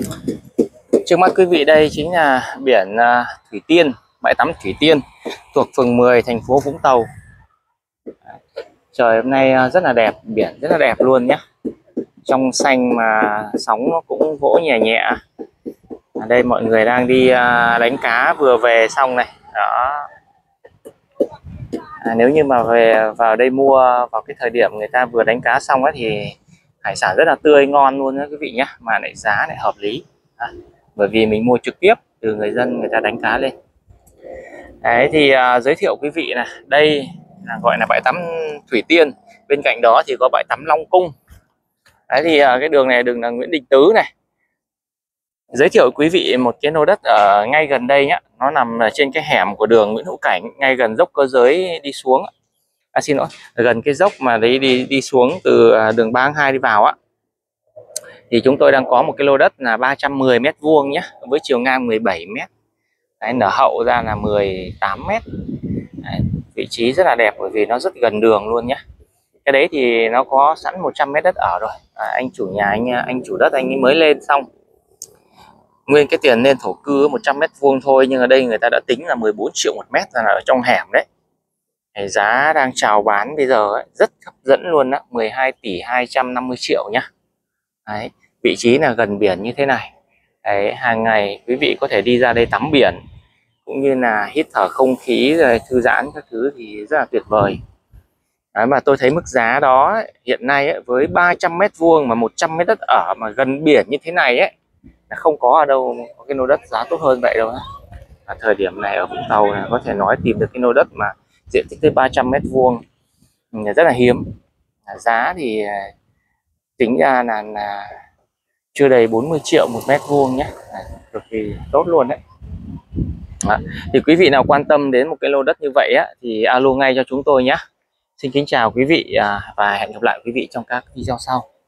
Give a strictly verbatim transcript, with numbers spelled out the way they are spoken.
Trước mắt quý vị đây chính là biển à, Thủy Tiên, bãi tắm Thủy Tiên thuộc phường mười thành phố Vũng Tàu. Trời hôm nay à, rất là đẹp, biển rất là đẹp luôn nhé. Trong xanh mà sóng nó cũng vỗ nhẹ nhẹ. Ở đây mọi người đang đi à, đánh cá vừa về xong này. Đó. À, nếu như mà về vào đây mua vào cái thời điểm người ta vừa đánh cá xong ấy thì hải sản rất là tươi ngon luôn đó quý vị nhé, mà lại giá lại hợp lý. À, bởi vì mình mua trực tiếp từ người dân người ta đánh cá lên. Đấy thì à, giới thiệu quý vị này, đây là gọi là bãi tắm Thủy Tiên, bên cạnh đó thì có bãi tắm Long Cung. Đấy thì à, cái đường này đường là Nguyễn Đình Tứ này. Giới thiệu quý vị một cái lô đất ở ngay gần đây nhé, nó nằm trên cái hẻm của đường Nguyễn Hữu Cảnh, ngay gần dốc Cơ Giới đi xuống. À, xin lỗi, gần cái dốc mà đấy đi đi xuống từ đường ba tháng hai đi vào á, thì chúng tôi đang có một cái lô đất là ba trăm mười mét vuông nhé, với chiều ngang mười bảy mét. Đấy, nở hậu ra là mười tám mét. Đấy, vị trí rất là đẹp bởi vì nó rất gần đường luôn nhé. Cái đấy thì nó có sẵn một trăm mét đất ở rồi. À, anh chủ nhà anh anh chủ đất anh ấy mới lên xong. Nguyên cái tiền lên thổ cư một trăm mét vuông thôi, nhưng ở đây người ta đã tính là mười bốn triệu một mét, là ở trong hẻm đấy. Thì giá đang chào bán bây giờ ấy, rất hấp dẫn luôn đó, mười hai tỷ hai trăm năm mươi triệu nhá. Đấy, vị trí là gần biển như thế này. Đấy, hàng ngày quý vị có thể đi ra đây tắm biển cũng như là hít thở không khí rồi thư giãn các thứ thì rất là tuyệt vời. Đấy, mà tôi thấy mức giá đó ấy, hiện nay ấy, với ba trăm mét vuông mà một trăm mét đất ở mà gần biển như thế này ấy, là không có ở đâu có cái lô đất giá tốt hơn vậy đâu. Ở thời điểm này ở Vũng Tàu này, có thể nói tìm được cái lô đất mà diện tích tới ba trăm mét vuông rất là hiếm. Giá thì tính ra là, là chưa đầy bốn mươi triệu một mét vuông nhé, cực kỳ tốt luôn đấy. Đó. Thì quý vị nào quan tâm đến một cái lô đất như vậy á, thì alo ngay cho chúng tôi nhé. Xin kính chào quý vị và hẹn gặp lại quý vị trong các video sau.